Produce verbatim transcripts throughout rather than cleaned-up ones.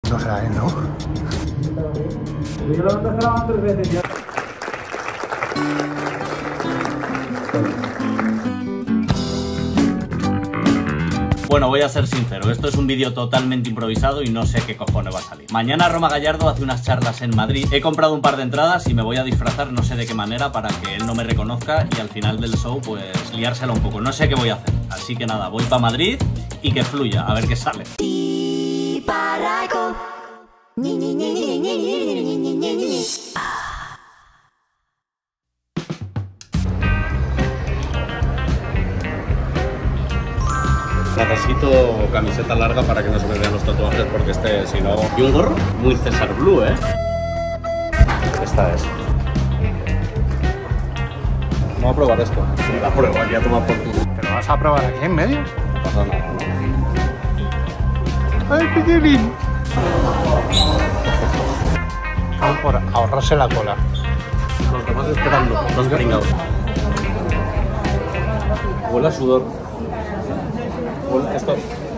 No será él, ¿no? Yo lo he grabado tres veces ya. Bueno, voy a ser sincero, esto es un vídeo totalmente improvisado y no sé qué cojones va a salir. Mañana Roma Gallardo hace unas charlas en Madrid. He comprado un par de entradas y me voy a disfrazar no sé de qué manera para que él no me reconozca y al final del show pues liársela un poco. No sé qué voy a hacer. Así que nada, voy para Madrid y que fluya, a ver qué sale. Necesito camiseta larga para que no se me vean los tatuajes porque este, si no... Y un gorro muy César Blue, ¿eh? Esta es. Vamos a probar esto. La pruebo, aquí a tomar por culo. ¿Pero vas a probar aquí en medio? No pasa nada, ¿no? ¡Ay, piquilín! Vamos por ahorrarse la cola. Los demás esperando, los pringados. Huele a sudor. Huele esto.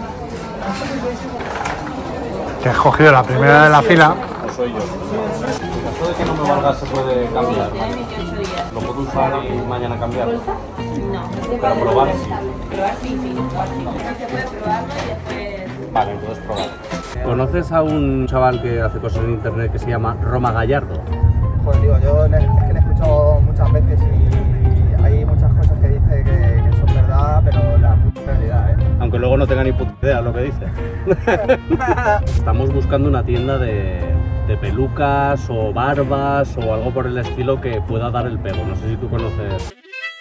Te has cogido la primera de la fila. No soy yo. Esto de que no me valga se puede cambiar. ¿Lo puedo usar y mañana cambiar? No. Pero probar sí. Probar sí, sí. Probar sí. Se puede probarlo y después... Vale, puedes probar. ¿Conoces a un chaval que hace cosas en internet que se llama Roma Gallardo? Joder, digo, yo le, es que le he escuchado muchas veces y hay muchas cosas que dice que, que son verdad, pero la puta realidad, ¿eh? Aunque luego no tenga ni puta idea lo que dice. Estamos buscando una tienda de, de pelucas o barbas o algo por el estilo que pueda dar el pego. No sé si tú conoces.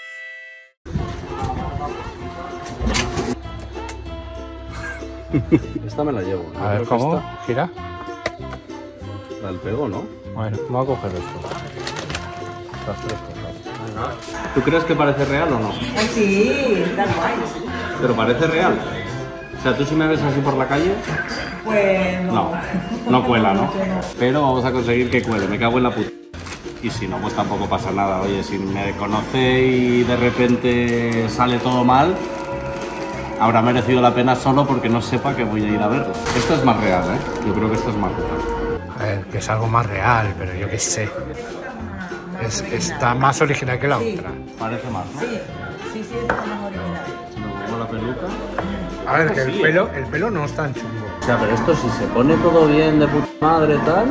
Esta me la llevo. A ver, ¿cómo? Esta, ¿Gira? la del pego, ¿no? Bueno, voy a coger esto. Estas tres cosas. ¿Tú crees que parece real o no? Sí, está guay. Pero parece real. O sea, tú si me ves así por la calle... Pues No, no cuela, ¿no? Pero vamos a conseguir que cuele, me cago en la puta. Y si no, pues tampoco pasa nada. Oye, si me conoce y de repente sale todo mal, habrá merecido la pena solo porque no sepa que voy a ir a verlo. Esto es más real, ¿eh? Yo creo que esto es más real. A ver, que es algo más real, pero yo qué sé. Es, está más original que la otra. Parece más, ¿no? Sí, sí, sí, está más original. Si me pongo la peluca... A ver, que el Sí, pelo, el pelo no es tan chungo. O sea, pero esto si se pone todo bien de puta madre tal...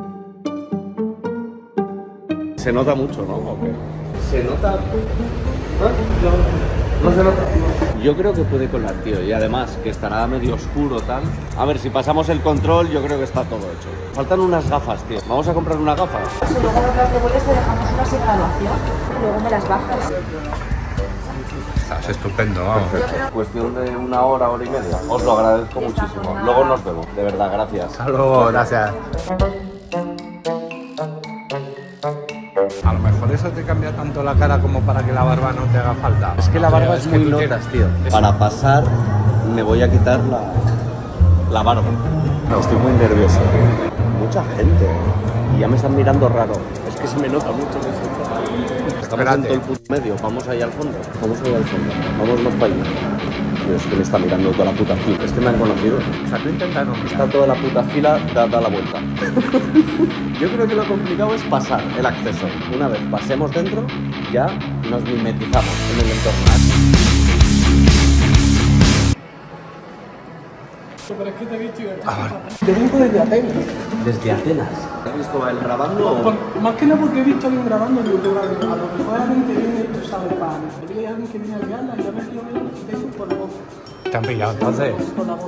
Se nota mucho, ¿no? ¿O qué? Se nota... No se nota. Yo creo que puede colar, tío, y además que estará medio oscuro tal. A ver, si pasamos el control, yo creo que está todo hecho. Faltan unas gafas, tío. Vamos a comprar unas gafas. Si luego las devuelves te dejamos una sin evaluación y luego me las bajas. Estás estupendo, vamos. Cuestión de una hora, hora y media. Os lo agradezco muchísimo. Luego nos vemos. De verdad, gracias. Hasta luego, gracias. A lo mejor eso te cambia tanto la cara como para que la barba no te haga falta. Es que la barba es que muy tú notas, tienes- tío. Para pasar, me voy a quitar la, la barba. Estoy muy nervioso. Mucha gente. Y ya me están mirando raro. Es que se me nota mucho. Estamos en todo el puto medio. Vamos ahí al fondo. Vamos ahí al fondo. Vamos más para allá. Tío, es que me está mirando toda la puta fila. Es que me han conocido. O sea, tú intentaron. Está toda la puta fila dada la vuelta. Yo creo que lo complicado es pasar el acceso. Una vez pasemos dentro, ya nos mimetizamos en el entorno. Pero es que te he visto y Ah, vale. te vengo desde Atenas. Desde Atenas. ¿Has visto a él grabando? o- Por- más que nada porque he visto a alguien grabando en YouTube. A lo mejor alguien que viene, tú sabes, para hay alguien que viene a guiarla y yo me fío de por la voz. Te han pillado entonces. Por la voz.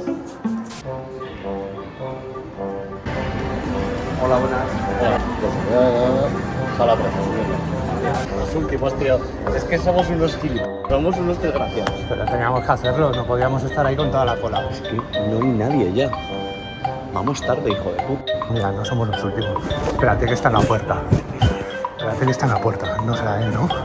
Hola, buenas. Hola. Hola, Los últimos, tío. Es que somos unos gilipollas. Somos unos desgraciados. Pero teníamos que hacerlo, no podíamos estar ahí con toda la cola. Es que no hay nadie ya. Vamos tarde, hijo de puta. Mira, no somos los últimos. Espérate que está en la puerta. Espérate que está en la puerta. No será él, ¿no?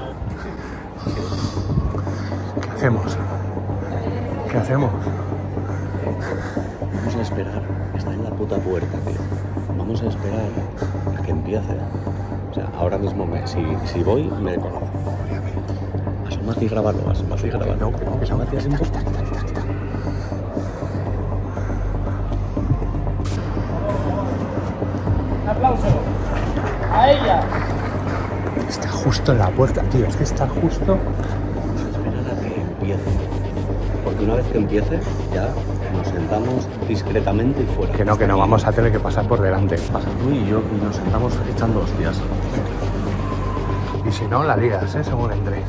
¿Qué hacemos? ¿Qué hacemos? Vamos a esperar. Está en la puta puerta, tío. Vamos a esperar a que empiece. O sea, ahora mismo, me, si, si voy, me conoce. Asómate y grábalo, asómate y grábalo. No, no, Asómate así un poco. aplauso. A ella. Está justo en la puerta, tío. Es que está justo. Esperar a que empiece. Porque una vez que empiece, ya nos sentamos discretamente y fuera. Que no, que no, vamos a tener que pasar por delante. Pasa tú y yo y nos sentamos echando hostias. Y si no, la lías, ¿eh? Según entre.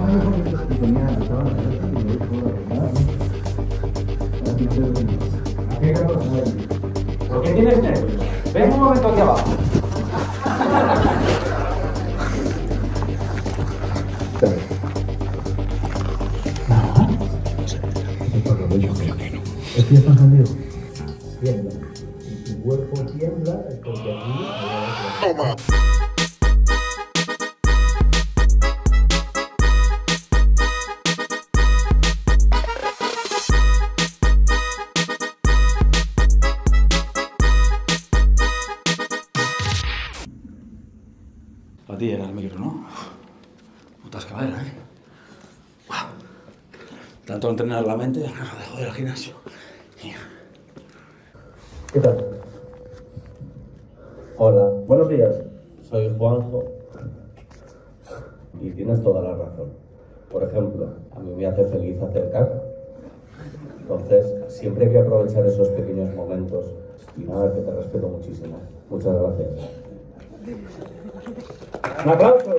¿Por qué tienes nervios? Ven un momento aquí abajo. Yo creo que no. ¿Empieza conmigo? Tiembla. Si tu cuerpo tiembla, es porque aquí... ¡Toma! Para ti era el micro, ¿no? Putas caderas, ¿eh? Tanto entrenar la mente, me joder al gimnasio. ¿Qué tal? Hola, buenos días. Soy Juanjo. Y tienes toda la razón. Por ejemplo, a mí me hace feliz hacer caca. Entonces, siempre hay que aprovechar esos pequeños momentos. Y nada, que te respeto muchísimo. Muchas gracias. ¡Un aplauso!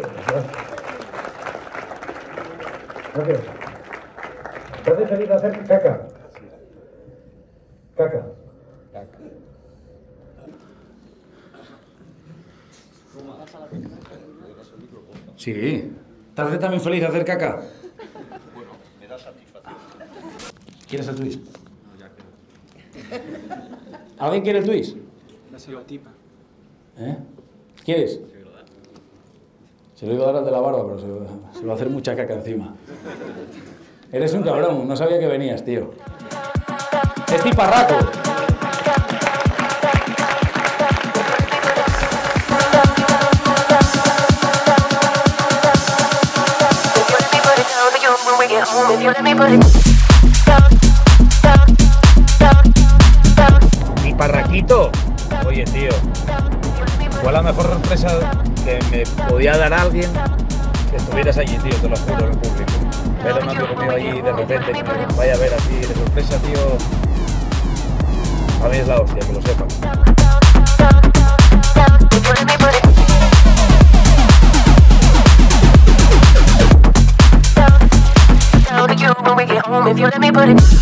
Gracias. ¿Te hace feliz hacer caca? Caca. Sí. ¿Te hace también feliz hacer caca? Bueno, me da satisfacción. ¿Quieres el twist? ¿Alguien quiere el twist? La serotipa. ¿Eh? ¿Quieres? Se lo iba a dar al de la barba, pero se, se va a hacer mucha caca encima. Eres un cabrón, no sabía que venías, tío. ¡Es tiparraco! Mi parraquito. Oye, tío. Fue la mejor sorpresa que me podía dar alguien que estuvieras allí, tío, te lo juro, en público. Ver a un amigo mío allí de repente que me vaya a ver así de sorpresa, tío. A mí es la hostia, que lo sepas. When we get home, if you let me put it